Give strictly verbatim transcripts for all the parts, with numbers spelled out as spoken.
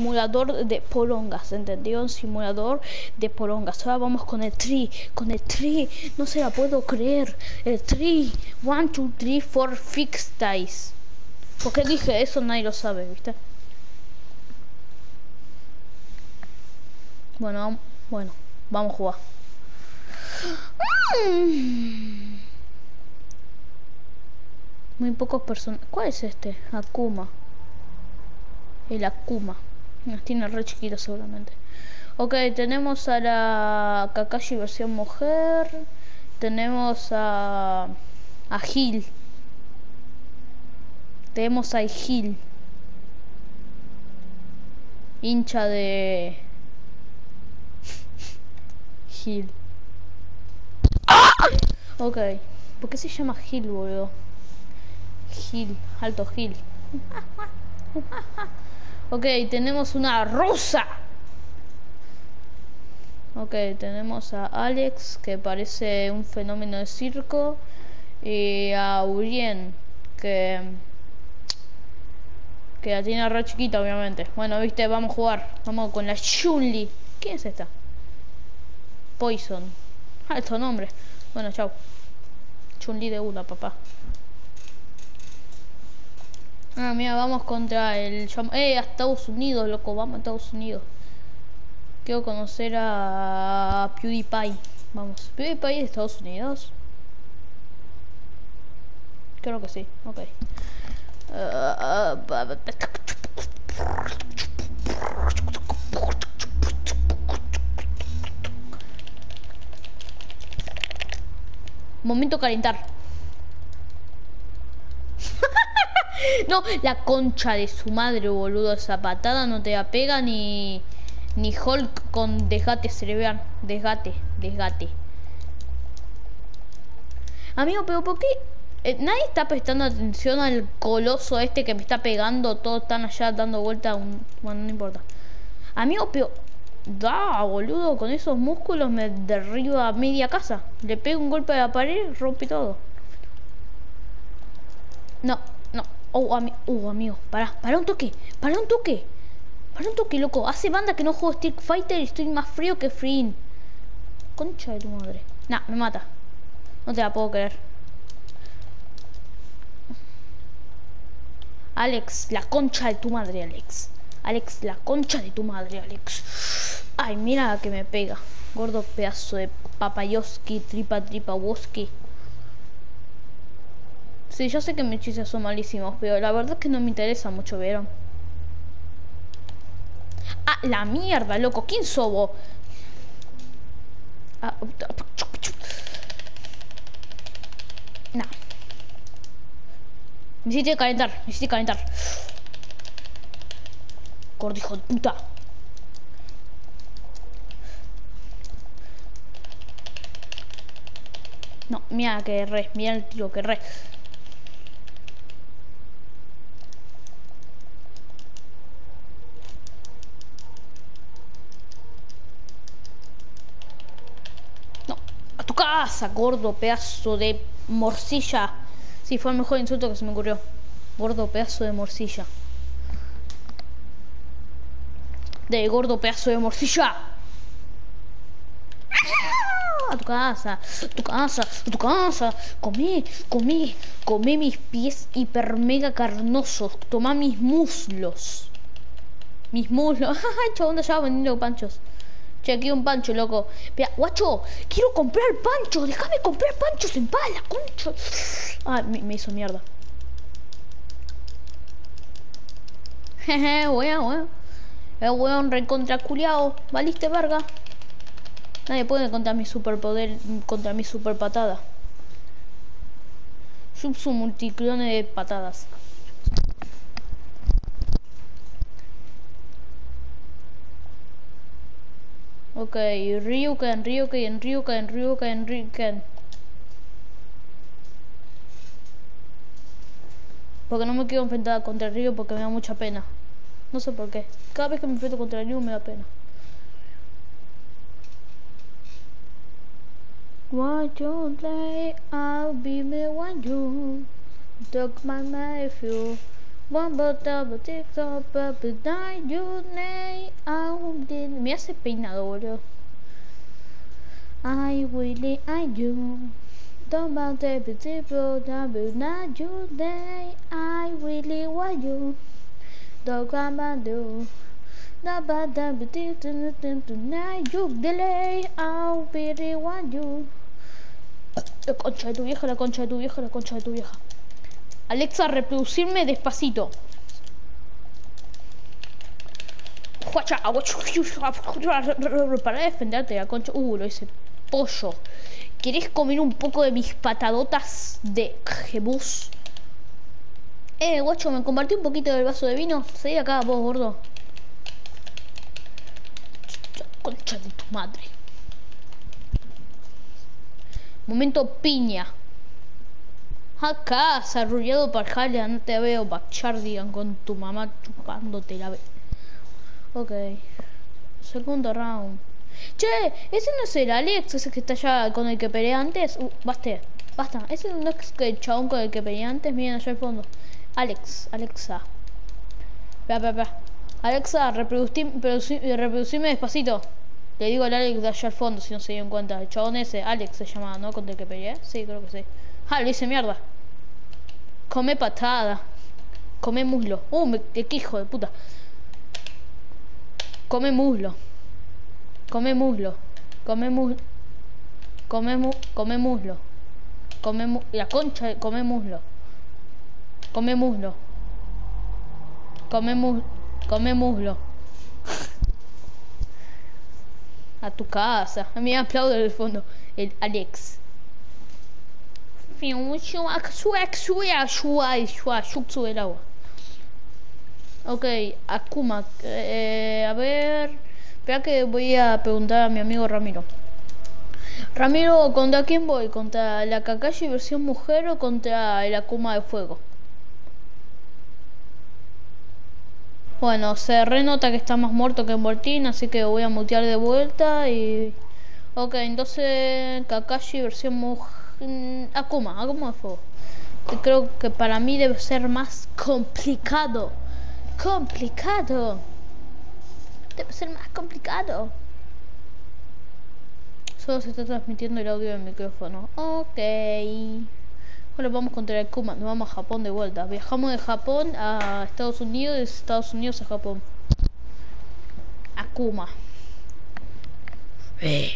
simulador de porongas, ¿entendió? Un simulador de porongas. Ahora vamos con el tree, con el tree. No se la puedo creer. El tree. One, two, three, four, fix dice. ¿Por qué dije eso? Nadie lo sabe, ¿viste? Bueno, bueno, vamos a jugar. Mm. Muy pocos personas. ¿Cuál es este? Akuma. El Akuma. Tiene re chiquito seguramente. Ok, tenemos a la Kakashi versión mujer. Tenemos a... a Gil. Tenemos a Gil. Hincha de... Gil. Ok. ¿Por qué se llama Gil, boludo? Gil. Alto Gil. Ok, tenemos una rusa. Ok, tenemos a Alex, que parece un fenómeno de circo. Y a Urien, que... que la tiene re chiquita, obviamente. Bueno, viste, vamos a jugar. Vamos con la Chun-Li. ¿Quién es esta? Poison. Alto nombre. Bueno, chao. Chun-Li de una, papá. Ah, mira, vamos contra el... Eh, a Estados Unidos, loco. Vamos a Estados Unidos. Quiero conocer a PewDiePie. Vamos. ¿PewDiePie de Estados Unidos? Creo que sí. Ok. Uh, uh, Momento calentar. No, la concha de su madre, boludo. Esa patada no te la pega ni... Ni Hulk con desgate cerebral. Desgate, desgate. Amigo, pero ¿por qué? Eh, nadie está prestando atención al coloso este que me está pegando. Todos están allá dando vuelta. Un... Bueno, no importa. Amigo, pero... Da, boludo, con esos músculos me derriba media casa. Le pego un golpe a la pared, rompe todo. No, no. Oh, ami uh, amigo, pará, pará un toque. Pará un toque. Pará un toque, loco. Hace banda que no juego Street Fighter y estoy más frío que Free. Concha de tu madre. Nah, me mata. No te la puedo creer. Alex, la concha de tu madre, Alex. Alex, la concha de tu madre, Alex. Ay, mira que me pega. Gordo pedazo de papayoski, tripa tripa woski. Sí, yo sé que mis chistes son malísimos, pero la verdad es que no me interesa mucho, ¿vieron? Ah, la mierda, loco. ¿Quién sobo? Ah, nah. Me hiciste calentar, me hiciste calentar. Gordo hijo de puta. No, mira que re, mira el tiro que re. No, a tu casa, gordo pedazo de morcilla. Sí, fue el mejor insulto que se me ocurrió. Gordo pedazo de morcilla. De gordo pedazo de morcilla. A tu casa, a tu casa, a tu casa. Comé, comé, comé mis pies hiper mega carnosos. Tomá mis muslos. Mis muslos. Chabón, ya va vendiendo panchos. Che, aquí un pancho, loco. Pea, guacho, quiero comprar panchos. Déjame comprar panchos en paz, la concha. Ah, me, me hizo mierda. Jeje, weón, weón. El weón recontra culiao. Valiste verga. Nadie puede contra mi superpoder, contra mi super patada. Subsu multiclone de patadas. Ok, Ryuken, Ryuken, Ryuken, Ryuken, Ryuken. Porque no me quiero enfrentar contra el Ryu porque me da mucha pena. No sé por qué. Cada vez que me enfrento contra el Ryu me da pena. Why you play? I'll be me when you took my nephew. One but double tick up, but die you nay. Me hace peinado, boludo. I really I do. Don't about the people double not you day. I really want you. Don't come and do. Not bad double tick tonight you delay. I really want you. La concha de tu vieja, la concha de tu vieja, la concha de tu vieja. Alexa, reproducirme despacito. Para defenderte, la concha. Uh, lo hice. Pollo. ¿Querés comer un poco de mis patadotas de jebus? Eh, guacho, me compartí un poquito del vaso de vino. Seguí acá, vos, gordo. Concha de tu madre. Momento piña. Acá, arrullado Parjalia, no te veo, Bachardigan, con tu mamá chupándote la ve. Ok. Segundo round. Che, ese no es el Alex, ese que está allá con el que peleé antes. Uh, basta, basta. Ese no es el chabón con el que peleé antes, miren allá al fondo. Alex, Alexa. Espera, espera, espera. Alexa, reproducime, reproducime despacito. Le digo al Alex de allá al fondo, si no se dieron cuenta. El chabón ese, Alex se llamaba, ¿no? Con el que peleé. Sí, creo que sí. Ah, le hice mierda. Come patada. Come muslo. Uh, me, qué hijo de puta. Come muslo. Come muslo. Come muslo. Come, mu come muslo. Come mu la concha de... Come muslo. Come muslo. Come muslo. Come muslo. A tu casa. A mí me aplaudo en el fondo. El Alex. El agua. Ok, Akuma. Eh, a ver. Espera que voy a preguntar a mi amigo Ramiro. Ramiro, ¿contra quién voy? ¿Contra la Kakashi versión mujer o contra el Akuma de fuego? Bueno, se renota que está más muerto que en Voltín, así que voy a mutear de vuelta y... Ok, entonces Kakashi versión mujer... Akuma, Akuma de fuego. Creo que para mí debe ser más complicado. Complicado. Debe ser más complicado. Solo se está transmitiendo el audio del micrófono. Ok. Ahora vamos contra el Akuma. Nos vamos a Japón de vuelta. Viajamos de Japón a Estados Unidos y de Estados Unidos a Japón. Akuma. Eh.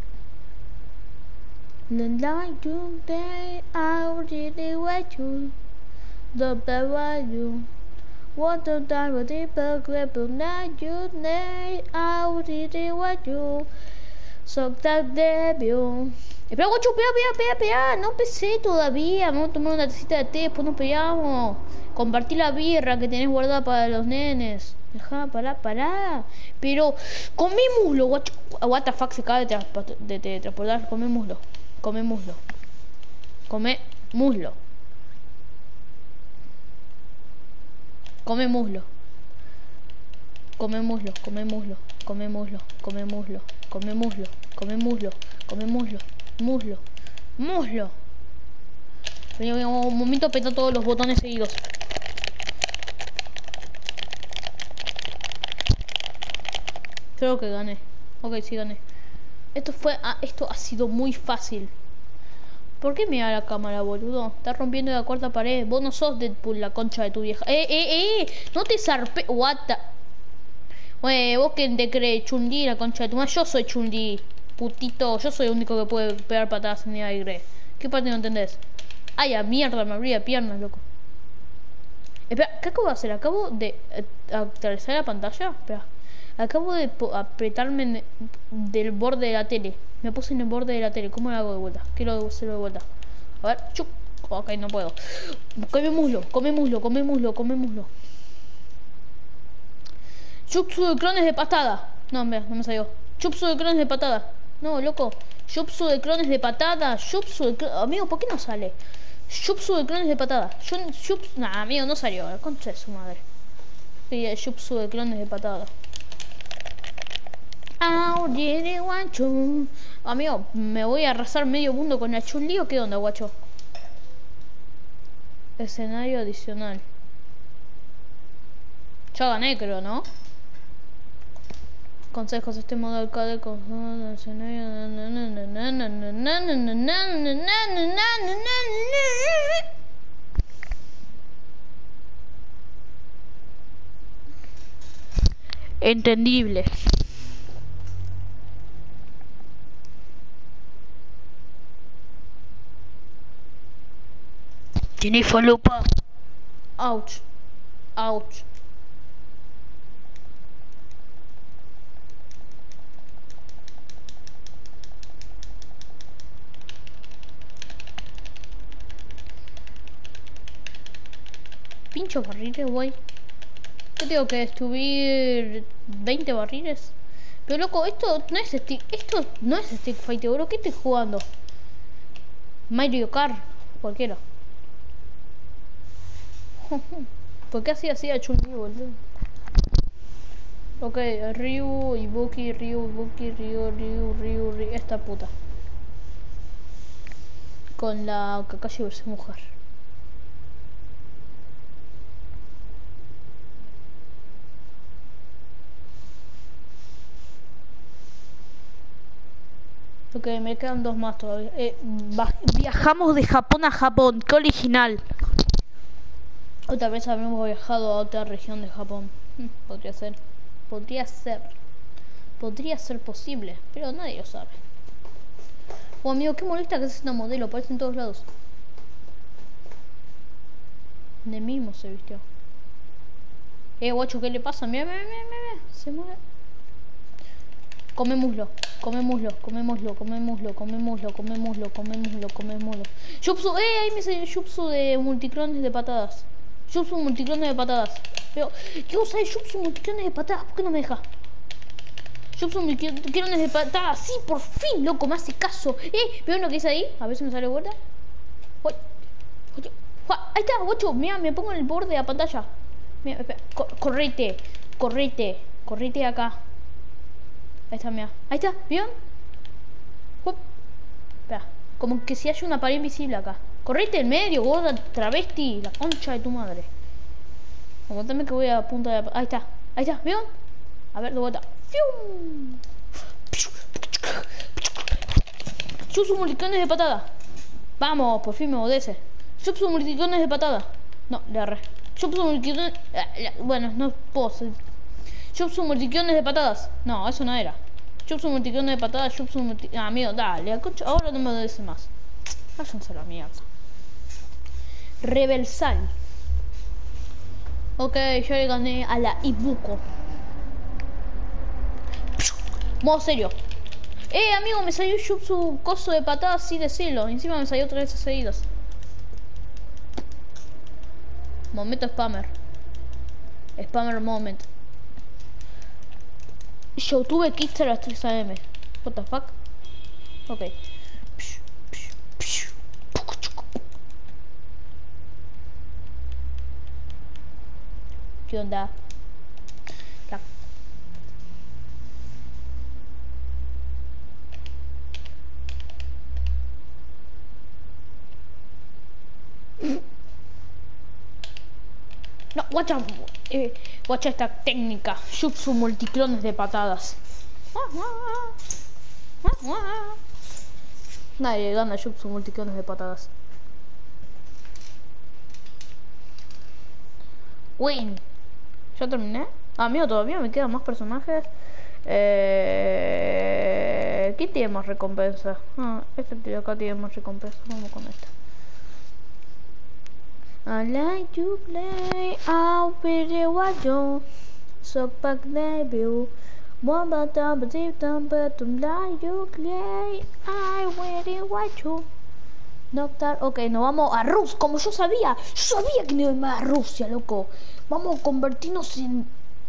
The night you day I really want you. The bad want you. What the time of the bug night you day I really want you. So that debut. Espera, guacho, espera, espera, espera, espera. No empecé todavía. Vamos a tomar una tacita de té, después nos peleamos. Compartí la birra que tenés guardada para los nenes. Dejá, pará, pará. Pero, comé muslo, guacho. What the fuck, se acaba de, de, de transportar. Comé muslo. Come muslo. Come muslo. Come muslo. Come muslo, come muslo, come muslo, come muslo, come muslo, come muslo, come muslo, muslo, muslo. Un momento apretó todos los botones seguidos. Creo que gané. Ok, sí gané. Esto fue, ah, esto ha sido muy fácil. ¿Por qué mira la cámara, boludo? Estás rompiendo la cuarta pared. Vos no sos Deadpool, la concha de tu vieja. Eh, eh, eh. No te zarpe. What the... Wey, vos que te crees, Chun-Li, la concha de tu madre. Yo soy Chun-Li, putito. Yo soy el único que puede pegar patadas en el aire. ¿Qué parte no entendés? Ay, a mierda, me abría piernas, loco. Espera, ¿qué acabo de hacer? Acabo de eh, atravesar la pantalla. Espera. Acabo de apretarme en, del borde de la tele. Me puse en el borde de la tele. ¿Cómo lo hago de vuelta? Quiero hacerlo de vuelta. A ver, chup. Ok, no puedo. Come muslo, come muslo, come muslo, come muslo. Jutsu de clones de patada. No, mira, no me salió. Jutsu de clones de patada. No, loco. Jutsu de clones de patada. Jutsu de clones... Amigo, ¿por qué no sale? Jutsu de clones de patada. Jutsu... Nah, amigo, no salió. La concha de su madre. Sí, Jutsu de clones de patada. Amigo, ¿me voy a arrasar medio mundo con la Chun-Li o qué onda, guacho? Escenario adicional. Ya gané, creo, ¿no? Consejos, este modo arcade con entendible. Tiene falopa. Ouch. Ouch. Pinchos barriles, güey. ¿Qué tengo que destruir? ¿veinte barriles? Pero loco, esto no es stick. Esto no es Stick Fighter, bro. ¿Qué estoy jugando? Mario Kart. Cualquiera. ¿Por qué así así a Chun-Li, boludo? Ok, Ryu, Ibuki, Ryu, Ibuki, Ryu, Ryu, Ryu, Ryu. Esta puta. Con la Kakashi versus mujer. Ok, me quedan dos más todavía. Eh, viajamos de Japón a Japón. ¡Qué original! O tal vez habíamos viajado a otra región de Japón. Hmm, podría ser. Podría ser. Podría ser posible, pero nadie lo sabe. Oh, amigo, qué molesta que es una modelo. Aparece en todos lados. De mismo se vistió. Eh, guacho, ¿qué le pasa? Mira, mira, mira, mira. Se mueve. Come muslo, come muslo, come muslo, come muslo, come muslo, come muslo, come muslo, come muslo. Jutsu, eh, ahí me salió Jutsu de multiclones de patadas. Jutsu multiclones de patadas. Pero, ¿qué usa de Jutsu multiclones de patadas? ¿Por qué no me deja? Jutsu multiclones de patadas. Sí, por fin, loco, me hace caso. Eh, ¿veo lo que dice ahí? A ver si me sale vuelta. Uy, uy, ahí está, guacho, mira, me pongo en el borde de la pantalla. Mira, espera, correte, correte, correte acá. Ahí está, mira. Ahí está, ¿vieron? Uop. Espera, como que si hay una pared invisible acá. Correte en medio, gorda travesti, la concha de tu madre. Aguantame que voy a punta de la... Ahí está, ahí está, ¿vieron? A ver, de vuelta. ¡Fium! Jutsu multicones de patada. Vamos, por fin me obedece. Jutsu multicones de patada. No, le agarré. Jutsu multicones... Bueno, no puedo ser... Jutsu multicones de patadas. No, eso no era. Jutsu multicones de patadas, Jutsu multi... Ah, amigo, dale, ahora no me obedece más. Váyanse a la mierda. Reversal. Ok, yo le gané a la Ibuko. Modo serio. Eh, amigo, me salió Jutsu coso de patadas así de cielo. Encima me salió tres veces seguidas. Momento spammer. Spammer moment. Yo tuve que irse a las tres a eme. What the fuck? Ok. ¿Qué onda? La... No, guacha, eh, guacha esta técnica. Jutsu multiclones de patadas. Nadie gana Jutsu multiclones de patadas. Win. ¿Ya terminé? Ah, mío, todavía me quedan más personajes. Eh... ¿Quién tiene más recompensa? Ah, este tío acá tiene más recompensa. Vamos con esta. I like to play out with the water. So back debut. One but down but deep down but to like you play. I really want you. Noctar. Ok, nos vamos a Rusia. Como yo sabía. Yo sabía que no iba a Rusia, loco. Vamos a convertirnos en...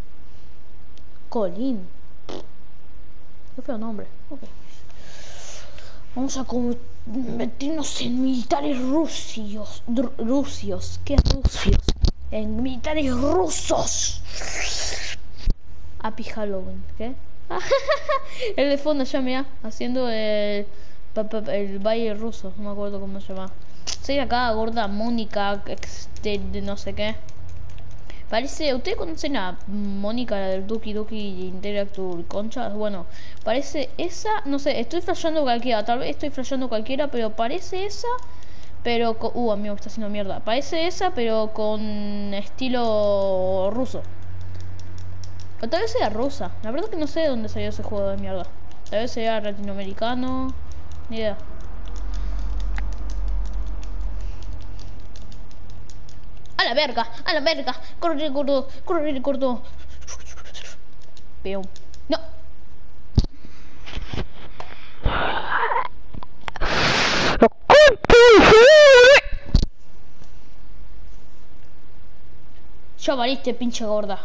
Colín. Qué feo nombre. Ok. Vamos a convertirnos en militares rusios. Rusios. ¿Qué rusios? En militares rusos. Happy Halloween. ¿Qué? El de fondo ya, mira. Haciendo el... el baile ruso. No me acuerdo cómo se llama. Soy acá, gorda Mónica. De, de no sé qué. Parece, ¿ustedes conocen a Mónica, la del Duki Duki Interactive Conchas? Bueno, parece esa, no sé, estoy flasheando cualquiera, tal vez estoy flasheando cualquiera, pero parece esa, pero con, uh, amigo, me está haciendo mierda. Parece esa, pero con estilo ruso. O tal vez sea rusa, la verdad que no sé de dónde salió ese juego de mierda. Tal vez sea latinoamericano, ni idea. A la verga, a la verga, corre gordo, corre gordo. Pero, no. Ya valiste, pinche gorda.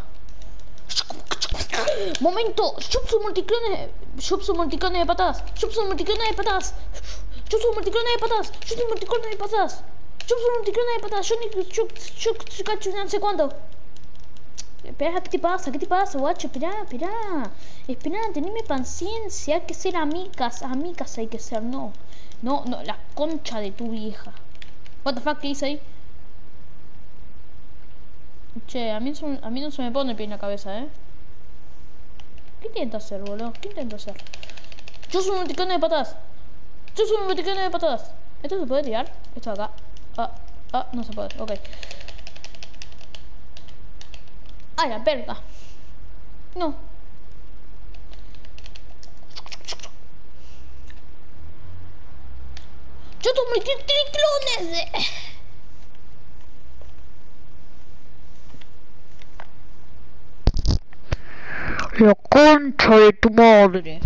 Momento, Jutsu multiclones, Jutsu multiclones de patadas, Jutsu multiclones de patadas, Jutsu multiclones de patadas, Jutsu multiclones de patadas, Jutsu multiclones de patadas, yo ni no sé cuánto. Espera, ¿qué te pasa? ¿Qué te pasa, guacho? Espera, espera. Espera, teneme paciencia. Hay que ser amigas. Amigas hay que ser, no. No, no, la concha de tu vieja. What the fuck, ¿qué hice ahí? Che, a mí, a mí no se me pone el pie en la cabeza, ¿eh? ¿Qué intento hacer, boludo? ¿Qué intento hacer? Yo soy un multicone de patadas. Yo soy un multicone de patadas. ¿Esto se puede tirar? Esto de acá. Ah, ah, no se puede. Ok. ¡Ah, la verga! No. Yo tomé triclones de... La concha de tu madre.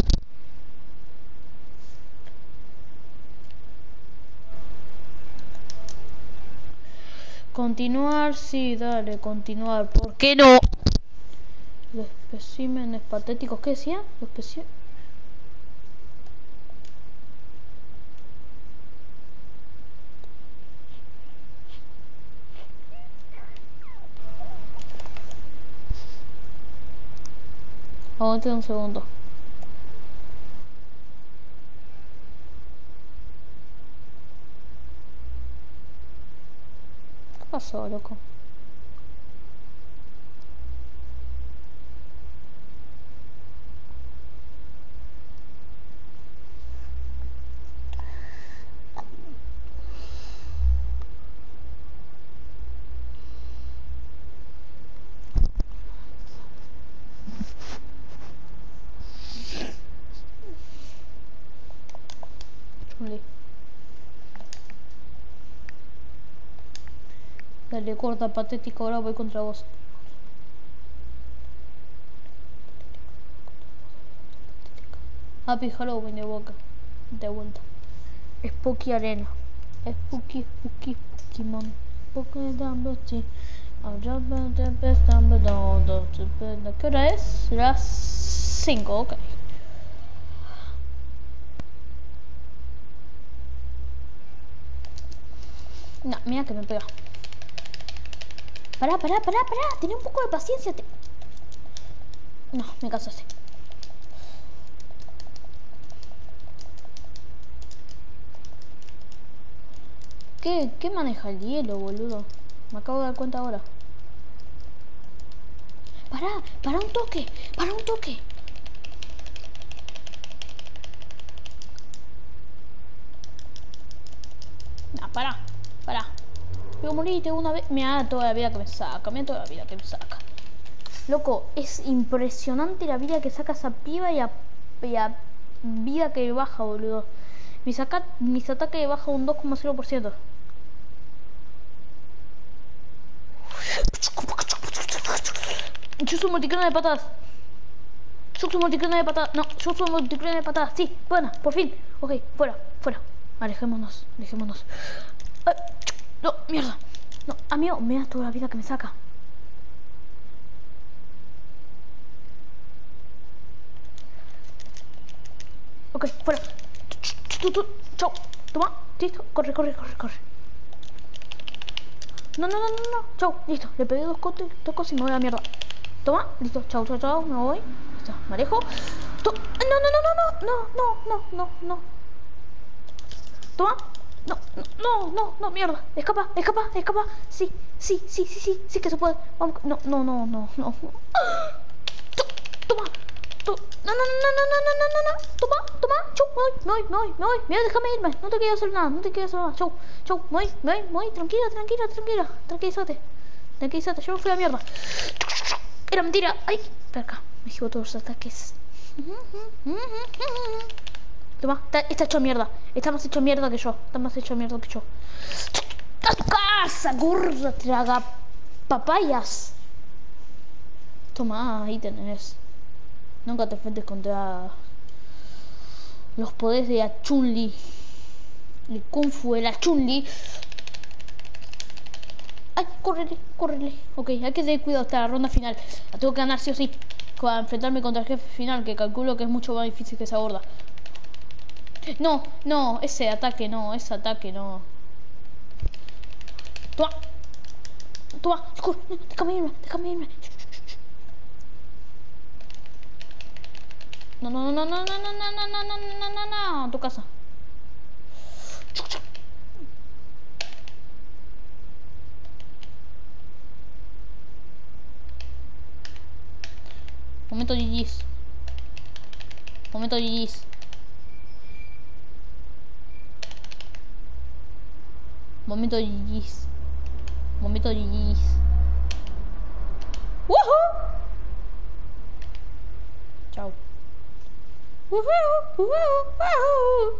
Continuar, sí, dale, continuar. ¿Por qué no? Los especímenes patéticos, ¿qué decía? Los especímenes... Aguante un segundo. ¿Qué pasó, loco? Chuli. Dale, corta, patético, ahora voy contra vos. Happy Halloween de boca. De vuelta. Spooky Arena. Spooky, spooky, Pokémon. Pokémon, sí. ¿Qué hora es? Las cinco, ok. No, mira que me pega. Pará, pará, pará, pará. Tené un poco de paciencia. Te... No, me casaste. ¿Qué, ¿Qué maneja el hielo, boludo? Me acabo de dar cuenta ahora. Pará, pará un toque. Pará un toque. No, pará, pará. Yo moriste una vez. Mira toda la vida que me saca. Mira toda la vida que me saca. Loco, es impresionante la vida que saca esa piba y a, y a vida que baja, boludo. Mis, saca, mis ataques baja un dos coma cero por ciento. Yo soy multiclona de patadas. Yo soy multiclona de patadas. No, yo soy multiclona de patadas. Sí, buena, por fin. Ok, fuera, fuera. Alejémonos, alejémonos. Ay, no, mierda. No, amigo, mira toda la vida que me saca. Ok, fuera. Chau. Toma, listo. Corre, corre, corre, corre. No, no, no, no, no. Chau, listo. Le pegué dos cotes, dos cosas y me voy a la mierda. Toma, listo. Chau, chau, chau. Me voy. Listo, me alejo. To no, no, no, no, no, no, no, no, no, no. Toma. No, no, no, no, mierda. Escapa, escapa, escapa. Sí, sí, sí, sí, sí, sí que se puede. Vamos. No, no, no, no, no. Toma. To- No, no, no, no, no, no, no, no, no. Toma, toma. Chau, me voy, me voy, me voy, me voy. Mira, déjame irme. No te quiero hacer nada, no te quiero hacer nada. Chau, chau, me voy, me voy, me voy. Tranquila, tranquila, tranquila. Tranquilízate. Tranquilízate, yo me fui a la mierda. Era mentira. Ay, espera acá. Me llevo todos los ataques. Toma, está, está hecho mierda. Está más hecho mierda que yo. Está más hecho mierda que yo. ¡A tu casa, gorda! Traga papayas. Toma, ahí tenés. Nunca te enfrentes contra los poderes de la Chun-Li. El Kung Fu de la Chun-Li. Ay, córrele, córrele. Ok, hay que tener cuidado hasta la ronda final. La tengo que ganar sí o sí. Para enfrentarme contra el jefe final, que calculo que es mucho más difícil que esa gorda. No, no, ese ataque no, ese ataque no. Toma, toma, corre, déjame irme, déjame irme. No, no, no, no, no, no, no, no, no, no, no, no, no, no, tu casa. Momento G G's. Momento G G's. Momento G G's. Momento G G's. ¡Woohoo! Chao. ¡Woohoo! ¡Woohoo!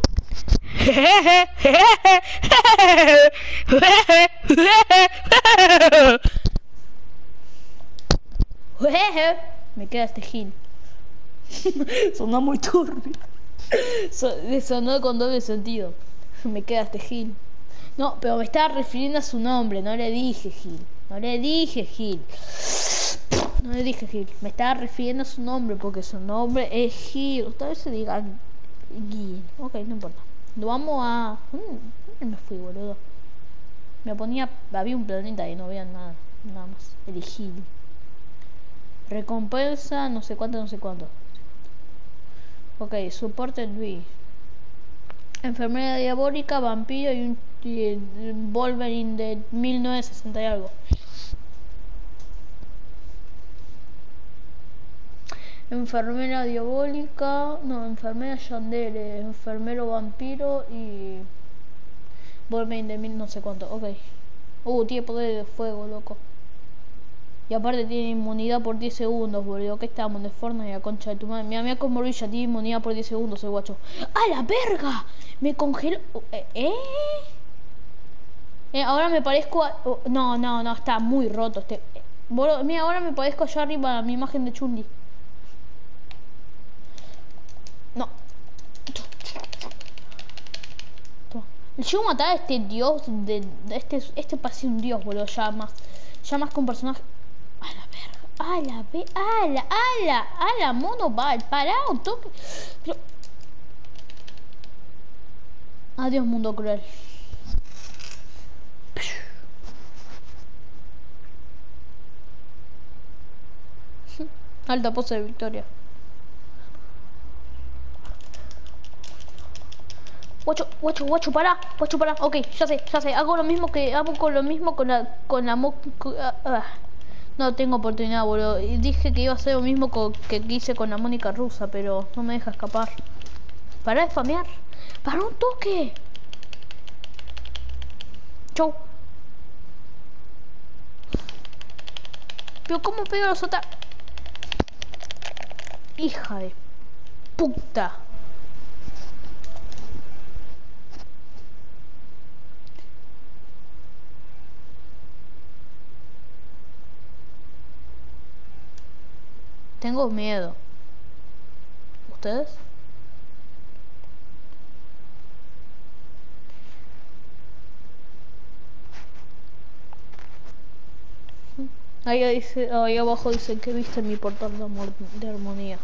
¡Woohoo! Me queda este gil. Sonó muy turbio. Sonó con doble sentido. Me queda este gil. No, pero me estaba refiriendo a su nombre. No le dije Gil. No le dije Gil. No le dije Gil. Me estaba refiriendo a su nombre porque su nombre es Gil. Tal vez se diga Gil. Ok, no importa. Lo vamos a... ¿Dónde me fui, boludo? Me ponía... Había un planeta y no había nada. Nada más. El Gil. Recompensa, no sé cuánto, no sé cuánto. Ok, soporte Luis. Enfermera diabólica, vampiro y un y el Wolverine de mil novecientos sesenta y algo. Enfermera diabólica, no, enfermera Yandere, enfermero vampiro y Wolverine de mil no sé cuánto. Ok. Uh, tiene poder de fuego, loco. Y aparte tiene inmunidad por diez segundos, boludo. Que estamos de Fortnite y la concha de tu madre. Mira, mira como Luis ya tiene inmunidad por diez segundos, el guacho. ¡A la verga! Me congeló. ¿Eh? Eh, ahora me parezco a... oh, no, no, no, está muy roto este... Eh, boludo, mira, ahora me parezco allá arriba a mi imagen de Chun-Li. No. Llego a matar a este dios de... de este, este parece un dios, boludo, ya más... Ya más que un personaje... A la verga, a la verga, a la, a la, a la, mono, va, parado, toque... Pero... Adiós, mundo cruel. Alta pose de victoria. Guacho, guacho, guacho, para, guacho, para. Ok, ya sé, ya sé. Hago lo mismo que hago con lo mismo con la con la mo con, uh, uh. No tengo oportunidad, boludo. Y dije que iba a hacer lo mismo con, que hice con la Mónica rusa, pero no me deja escapar. Para de spamear. Para un toque. Chau. Pero cómo pego los otros. Hija de puta. Tengo miedo. ¿Ustedes? Ahí dice, ahí abajo dice que viste mi portal de, amor, de armonía.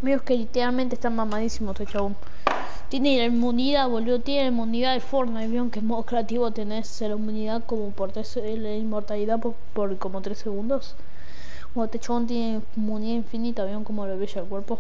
Amigos que literalmente están mamadísimos este chabón. Tiene la inmunidad, boludo. Tiene la inmunidad de Fortnite. Vieron que en modo creativo tenés la inmunidad como por tres, la inmortalidad por, por como tres segundos. Bueno, este chabón tiene inmunidad infinita. Vieron cómo le brilla el cuerpo.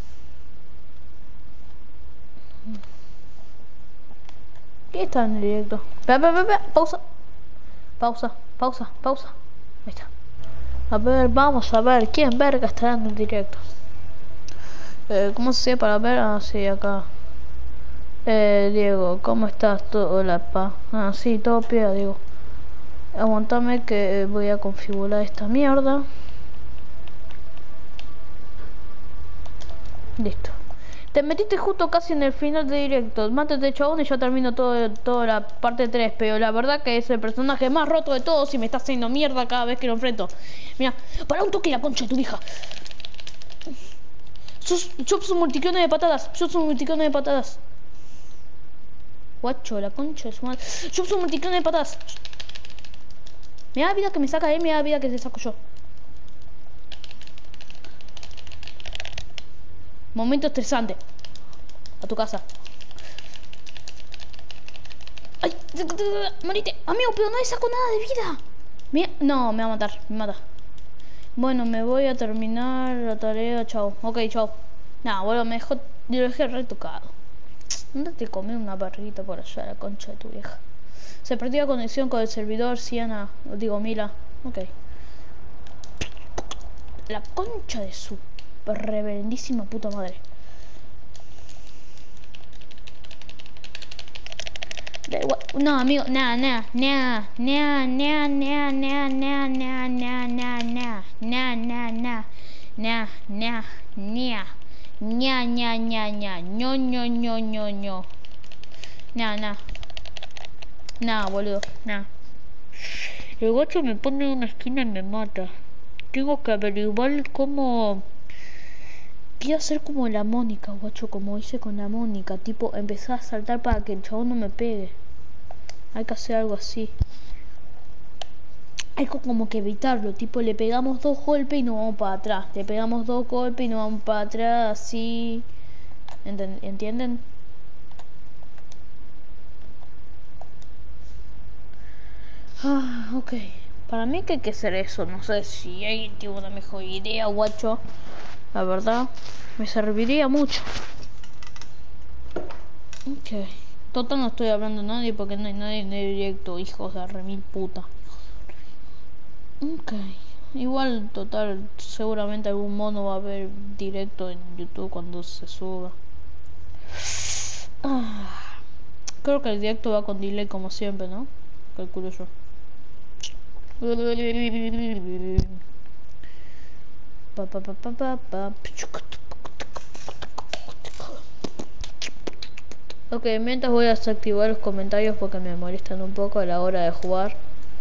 ¿Qué está en el directo? Espera, espera, espera. Pausa. Pausa, pausa, pausa. Ahí está. A ver, vamos a ver. ¿Quién verga estará en el directo? Eh, ¿Cómo se hace para ver? Ah, sí, acá. Eh, Diego, ¿cómo estás? Todo, hola, pa. Ah, sí, todo pie, Diego. Aguantame que voy a configurar esta mierda. Listo. Te metiste justo casi en el final de directo. Mátate chabón y yo termino todo, toda la parte tres. Pero la verdad que es el personaje más roto de todos y me está haciendo mierda cada vez que lo enfrento. Mira, para un toque la concha de tu hija. Sos, sos un multiclone de patadas. Sos un multiclone de patadas. Guacho, la concha de su madre. Sos un multiclone de patadas. Me da vida que me saca él, me da vida que te saco yo. Momento estresante. A tu casa. Ay, morite. Amigo, pero no le saco nada de vida. Mira, no, me va a matar, me mata. Bueno, me voy a terminar la tarea, chao. Ok, chao. Nah, bueno, me dejó, lo dejé retocado. ¿Dónde te comí una barriguita por allá, la concha de tu vieja? Se perdió la conexión con el servidor, Siana. Digo, Mila. Ok. La concha de su reverendísima puta madre. No, amigo, nada, nada, nada, nada, nada, nada, nada, nada, nada, nada, nada, nada, nada, nada, nada, nada, nada, ña, ña, ña, ña, ño, ño, ño, ño, ño. Nada, nada. Nada, boludo, nada. El guacho me pone en una esquina y me mata. Tengo que averiguar cómo... Quiero hacer como la Mónica, guacho, como hice con la Mónica. Tipo, empezar a saltar para que el chabón no me pegue. Hay que hacer algo así. Hay como que evitarlo. Tipo, le pegamos dos golpes y nos vamos para atrás. Le pegamos dos golpes y nos vamos para atrás, así. ¿Entienden? Ah, ok. Para mí que hay que hacer eso. No sé si hay tipo, una mejor idea, guacho. La verdad, me serviría mucho. Ok. Total no estoy hablando a nadie porque no hay nadie en el directo, hijos de remil puta. Ok. Igual, total, seguramente algún mono va a ver directo en YouTube cuando se suba. Ah, creo que el directo va con delay como siempre, ¿no? Calculo yo. Pa, pa, pa, pa, pa, pa. Ok, mientras voy a desactivar los comentarios porque me molestan un poco a la hora de jugar.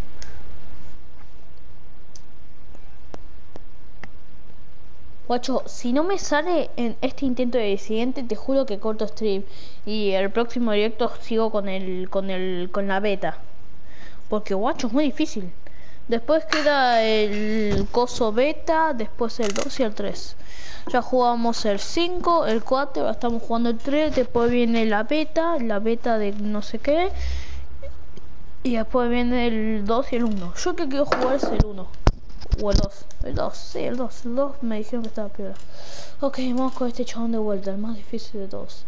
Guacho, si no me sale en este intento de siguiente, te juro que corto stream. Y el próximo directo sigo con el, con el, con la beta. Porque guacho, es muy difícil. Después queda el coso beta, después el dos y el tres. Ya jugamos el cinco, el cuatro, ahora estamos jugando el tres, después viene la beta, la beta de no sé qué. Y después viene el dos y el uno. Yo que quiero jugar es el uno. O el dos, el dos, sí, el dos, el dos me dijeron que estaba peor. Ok, vamos con este chabón de vuelta, el más difícil de todos.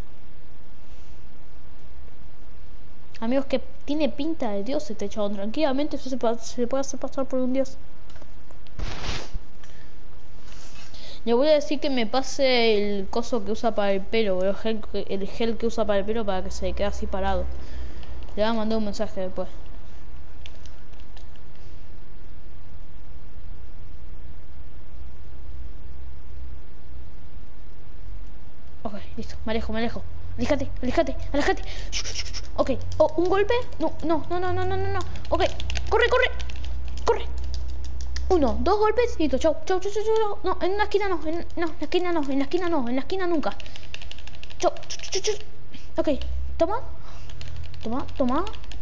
Amigos, que tiene pinta de dios este chabón. Tranquilamente eso se, se puede hacer pasar por un dios. Le voy a decir que me pase el coso que usa para el pelo, el gel, el gel que usa para el pelo para que se quede así parado. Le voy a mandar un mensaje después. Ok, listo, me alejo, me alejo. Aléjate, aléjate, aléjate. Ok, oh, un golpe. No, no, no, no, no, no, no. Ok, corre, corre, corre. Uno, dos golpes y listo. Chau, chau, chau, chau, chau. No, en una esquina no, en, no, en la esquina no, en la esquina no, en la esquina nunca. Chau, chau, chau, chau. Ok, toma, toma, toma,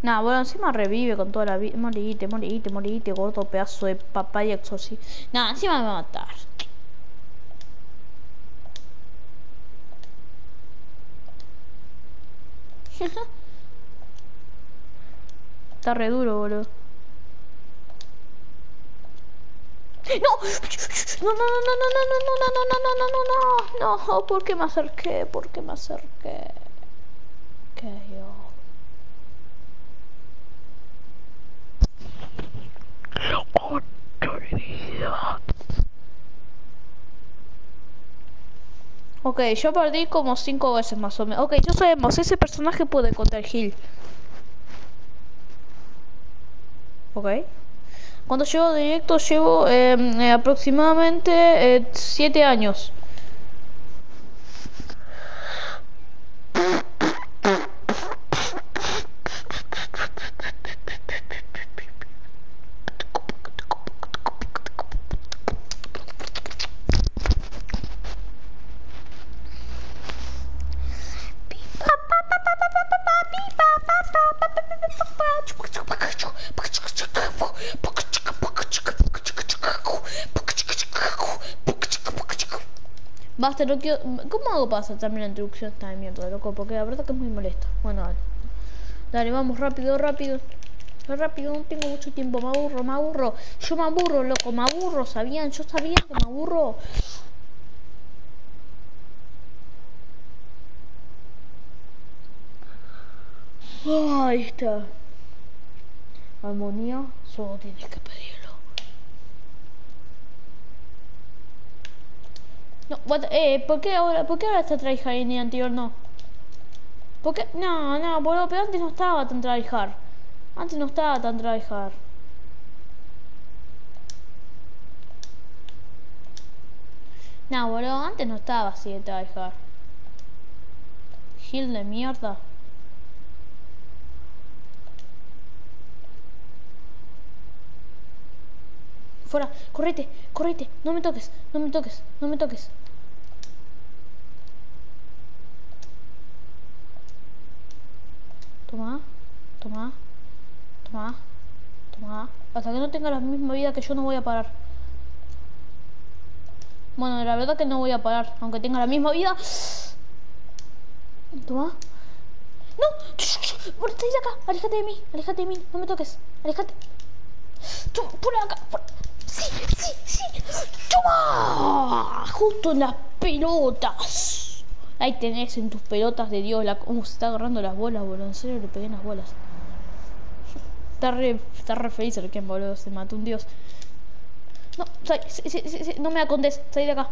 Nah, bueno, encima revive con toda la vida. Morite, morite, morite, gordo pedazo de papaya exorci. Nah, encima me va a matar. Está re duro, boludo. No, no, no, no, no, no, no, no, no, no, no, no, no, no, no, ¿por qué me acerqué? ¿Por qué me acerqué? ¿Qué yo? Ok, yo perdí como cinco veces más o menos. Ok, ya sabemos, ese personaje puede contra el Gil. Ok. Cuando llevo directo llevo eh, eh, aproximadamente siete años. Basta, no quiero... ¿Cómo hago para saltarme la introducción esta de mierda, loco? Porque la verdad que es muy molesta. Bueno, dale. Dale, vamos, rápido, rápido. Rápido, no tengo mucho tiempo. Me aburro, me aburro. Yo me aburro, loco, me aburro. ¿Sabían? Yo sabía que me aburro. Oh, ahí está. Armonía, solo tienes que pedirlo. No, what, eh, ¿por qué ahora, por qué ahora está tryhard y en el anterior no? ¿Por qué? No, no, boludo, pero antes no estaba tan tryhard. Antes no estaba tan tryhard. No, boludo, antes no estaba así de tryhard. Gil de mierda. Fuera, correte, correte, no me toques, no me toques, no me toques. Toma, toma, toma, toma. Hasta que no tenga la misma vida que yo no voy a parar. Bueno, la verdad que no voy a parar, aunque tenga la misma vida. Toma. ¡No! ¡Por ahí de acá! ¡Aléjate de mí! ¡Aléjate de mí! ¡No me toques! ¡Aléjate! ¡Tú! ¡Por acá! Por... ¡Sí! ¡Sí! ¡Sí! ¡Toma! Justo en las pelotas. Ahí tenés en tus pelotas de Dios. La... Uh, se está agarrando las bolas, boludo. En serio le pegué en las bolas. Está re, está re feliz el Ken, boludo. Se mató un dios. No, sal, sí, sí, sí, sí, no me acontes. Salí de acá.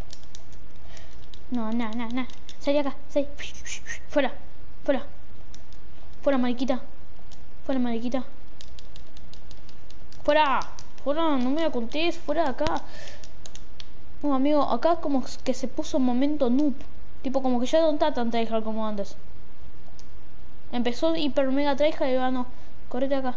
No, no, no, no. Salí de acá. Salí. Fuera. Fuera. Fuera, mariquita. Fuera, mariquita. Fuera. Fuera, no me acontes. Fuera de acá. No, amigo, acá como que se puso un momento noob. Tipo, como que ya no está tan tryhard como antes. Empezó hiper mega tryhard y ahora no. Correte acá.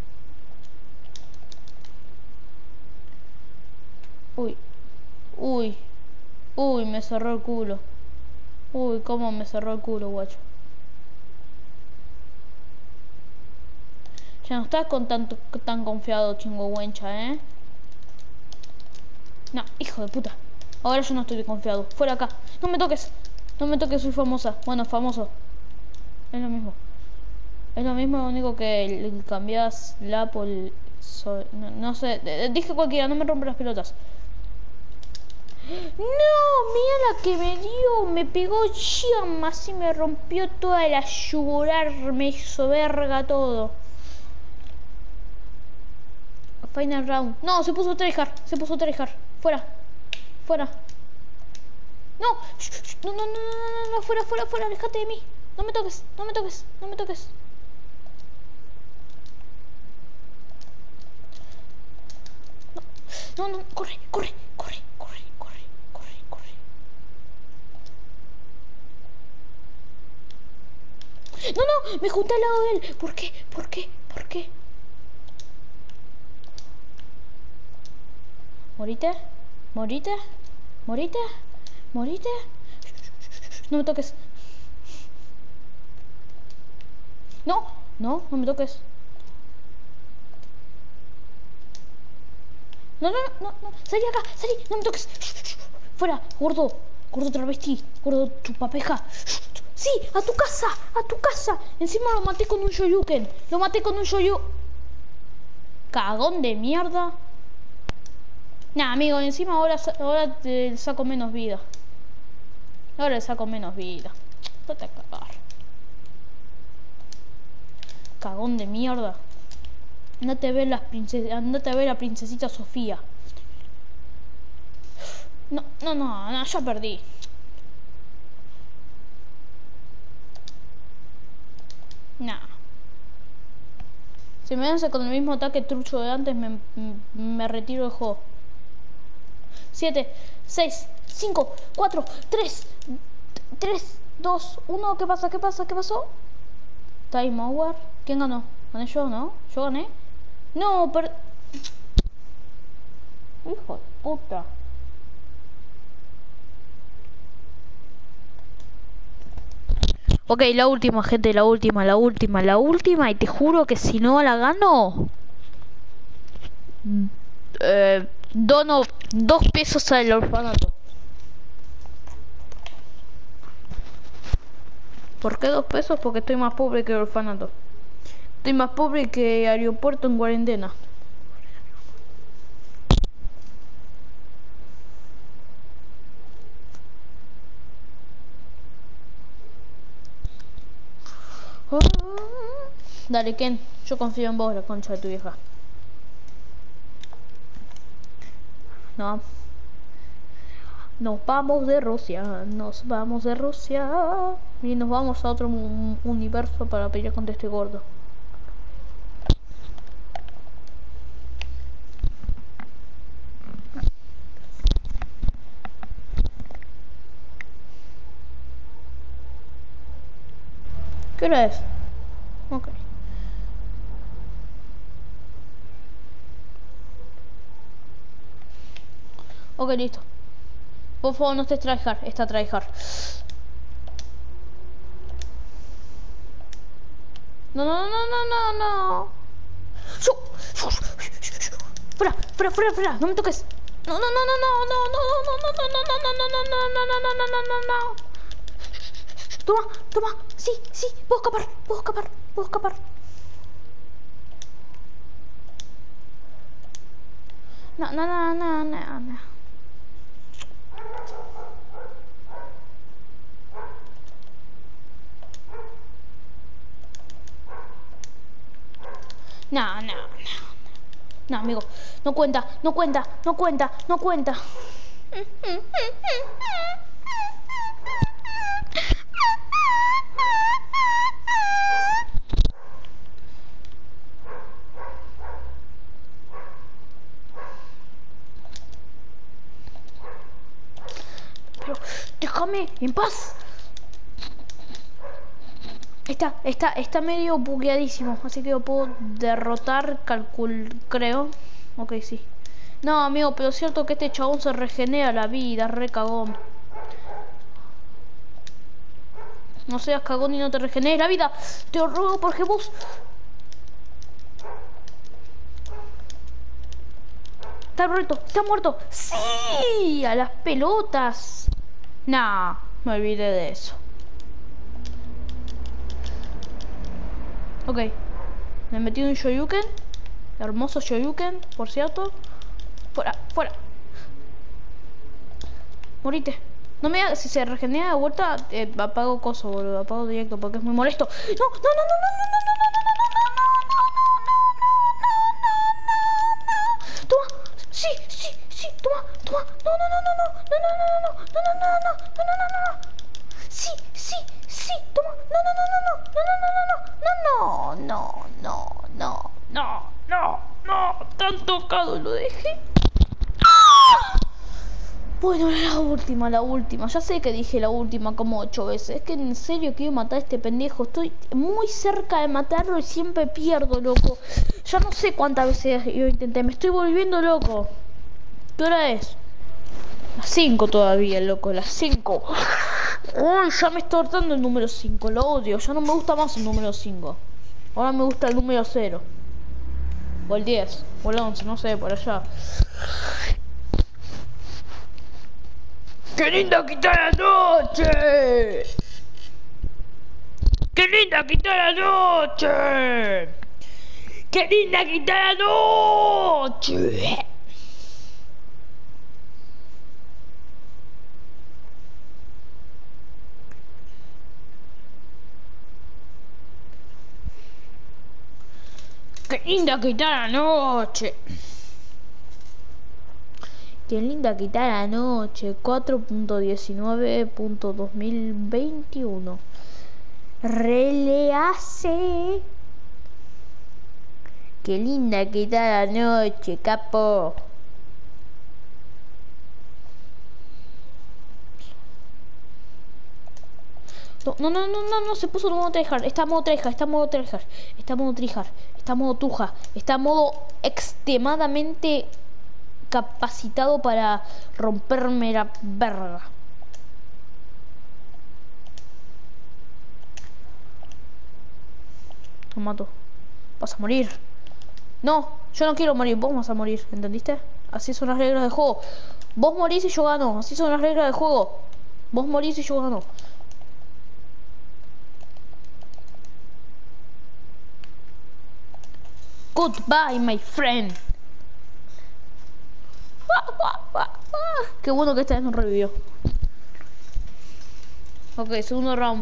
Uy. Uy. Uy, me cerró el culo. Uy, cómo me cerró el culo, guacho. Ya no estás con tanto, tan confiado, chingüengüencha, ¿eh? No, hijo de puta. Ahora yo no estoy confiado. Fuera acá. No me toques. No me toques, soy famosa. Bueno, famoso. Es lo mismo. Es lo mismo, lo único que cambias la por... So, no, no sé. Dije cualquiera, no me rompe las pelotas. No, mira la que me dio. Me pegó llama, así me rompió toda la yugular. Me hizo verga todo. Final round. No, se puso tryhard. Se puso tryhard. Fuera. Fuera. No. No, no, no, no, no, no. Fuera, fuera, fuera. Alejate de mí. No me toques. No me toques. No me toques. No, no, no. Corre, corre, corre, corre, corre, corre, corre. No, no. Me junté al lado de él. ¿Por qué? ¿Por qué? ¿Por qué? ¿Morite? ¿Morite? ¿Morite? ¿Morite? No me toques. No. No, no me toques. No, no, no, no, salí acá, salí, no me toques. Fuera, gordo, gordo travesti, gordo chupapeja. Sí, a tu casa, a tu casa. Encima lo maté con un shoryuken. Lo maté con un shoyu. Cagón de mierda. Nah, amigo, encima ahora, ahora te saco menos vida. Ahora le saco menos vida. Vete a cagar. Cagón de mierda. Andate a ver las princes... Andate a ver a la princesita Sofía. No, no, no, no, ya perdí. Nah. Si me vence con el mismo ataque trucho de antes, me, me retiro del juego. siete, seis, cinco, cuatro, tres, tres, dos, uno. ¿Qué pasa? ¿Qué pasa? ¿Qué pasó? Time over. ¿Quién ganó? ¿Gané yo, no? ¿Yo gané? No, pero... Hijo de puta. Ok, la última, gente, la última, la última, la última. Y te juro que si no la gano... Eh, dono dos pesos al orfanato. ¿Por qué dos pesos? Porque estoy más pobre que el orfanato. Estoy más pobre que aeropuerto en cuarentena. Dale, Ken, yo confío en vos, la concha de tu vieja. No. Nos vamos de Rusia, nos vamos de Rusia. Y nos vamos a otro universo para pelear contra este gordo. ¿Qué hora es? Ok. Ok, listo. Por favor, no estés tryhard, está tryhard. No, no, no, no, no, no. Fuera, fuera, fuera, fuera, no me toques. No, no, no, no, no, no, no, no, no, no, no, no, no, no, no, no, no, no, no, no. Toma, toma, sí, sí, puedo escapar, puedo escapar, puedo escapar. No, no, no, no, no, no. No, no, no. No, amigo, no cuenta, no cuenta, no cuenta, no cuenta. Pero déjame en paz. Está, está, está medio bugueadísimo, así que lo puedo derrotar, calcul, creo. Ok, sí. No, amigo, pero es cierto que este chabón se regenera la vida, re cagón. No seas cagón y no te regeneres la vida. Te lo ruego porque vos... Está muerto, está muerto. ¡Sí! A las pelotas. Nah, me olvidé de eso. Ok. Me metí un shoryuken. Hermoso shoryuken, por cierto. Fuera, fuera. Morite. No me hagas, si se regenera de vuelta, eh, apago coso, boludo. Apago directo porque es muy molesto. No, no, no, no, no, no, no, no, no, no, no, no, no, no, no, no, no, no, no. Toma. Sí, sí, sí, toma, toma. No, no, no, no, no, no, no, no, no, no, no, no, no, no, no, no, no, no. Sí, sí, sí, toma. No, no, no, no, no, no, no, no, no, no, no, no, no, no, no, no, tan tocado lo dejé. Bueno, la última, la última. Ya sé que dije la última como ocho veces. Es que en serio quiero matar a este pendejo. Estoy muy cerca de matarlo y siempre pierdo, loco. Ya no sé cuántas veces yo intenté. Me estoy volviendo loco. ¿Qué hora es? Las cinco todavía, loco. Las cinco. Uy, ya me está hartando el número cinco. Lo odio. Ya no me gusta más el número cinco. Ahora me gusta el número cero. O el diez. O el once, no sé, por allá. ¡Qué linda quita la noche! ¡Qué linda quita la noche! ¡Qué linda quita la noche! ¡Qué linda quita la noche! ¡Qué linda quita la noche! cuatro punto diecinueve punto dos mil veintiuno. Release. ¡Qué linda quita la noche, capo! No, no, no, no, no, no, se puso en modo tryhard. Está en modo tryhard, está en modo tryhard. Está en modo tryhard, está en modo tuja. Está en modo extremadamente capacitado para romperme la verga. Lo mato. Vas a morir. No, yo no quiero morir, vos vas a morir, ¿entendiste? Así son las reglas del juego. Vos morís y yo gano. Así son las reglas del juego. Vos morís y yo gano. Goodbye, my friend. Qué bueno que esta vez no revivió. Ok, segundo round.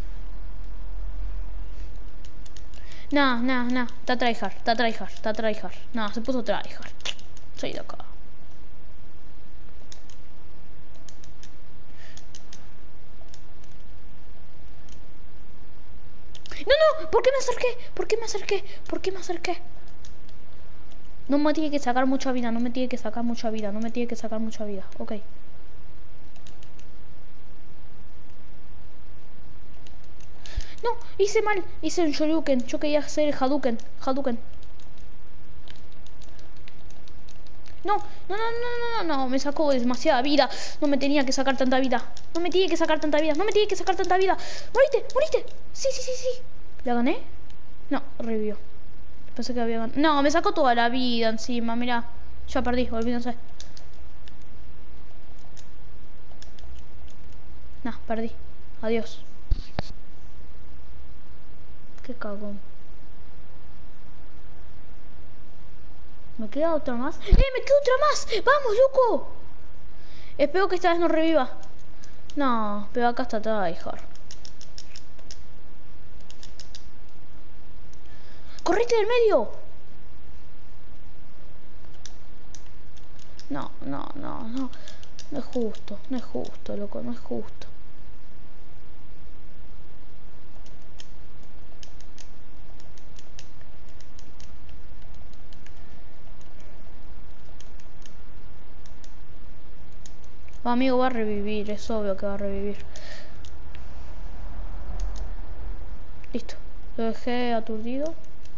Nah, nah, nah. Está tryhard, está tryhard, está tryhard. Nah, se puso tryhard. Soy de acá. No, no, ¿por qué me acerqué? ¿Por qué me acerqué? ¿Por qué me acerqué? No me tiene que sacar mucha vida, no me tiene que sacar mucha vida, no me tiene que sacar mucha vida. Ok. No, hice mal, hice un Shoryuken. Yo quería hacer el Hadouken, Hadouken. No, no, no, no, no, no, no, me sacó demasiada vida. No me tenía que sacar tanta vida. No me tiene que sacar tanta vida, no me tiene que sacar tanta vida. ¡Moriste, moriste! Sí, sí, sí, sí. ¿La gané? No, revivió. Pensé que había ganado. No, me sacó toda la vida encima, mira. Ya perdí, olvídense. No, perdí. Adiós. Qué cagón. ¿Me queda otra más? ¡Eh, me queda otra más! ¡Vamos, loco! Espero que esta vez no reviva. No, pero acá está tryhard. ¡Correte del medio! No, no, no, no. No es justo, no es justo, loco, no es justo. Va, amigo, va a revivir, es obvio que va a revivir. Listo, lo dejé aturdido.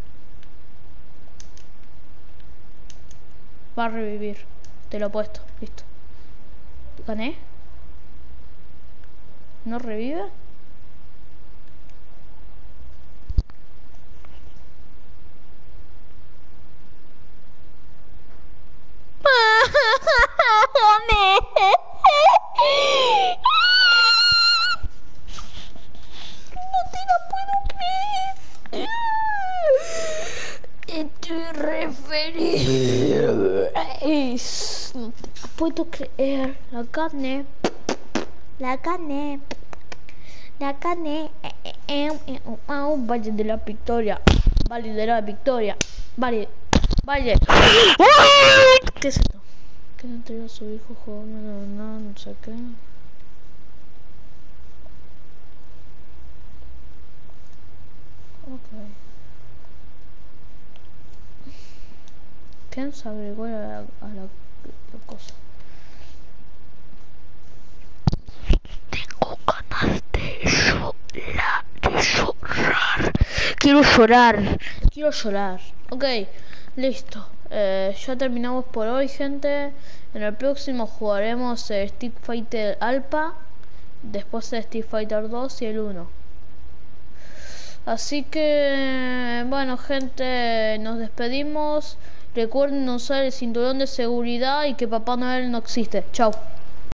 Va a revivir, te lo he puesto, listo. ¿Gané? ¿No revive? No te la puedo creer. Estoy re feliz. No te la puedo creer. La gané. La gané. La gané. Valle de la Victoria. Valle de la Victoria. Valle. Valle. ¿Qué es esto? Que le entrega a su hijo joven, no, no, no sé qué. Ok. ¿Quién se agregó a la, a la, la cosa? Tengo ganas de llorar, de llorar. Quiero llorar, quiero llorar. Ok, listo. Eh, ya terminamos por hoy, gente. En el próximo jugaremos eh, Street Fighter Alpha, después de Street Fighter dos y el uno. Así que, bueno, gente, nos despedimos. Recuerden usar el cinturón de seguridad y que Papá Noel no existe. Chao.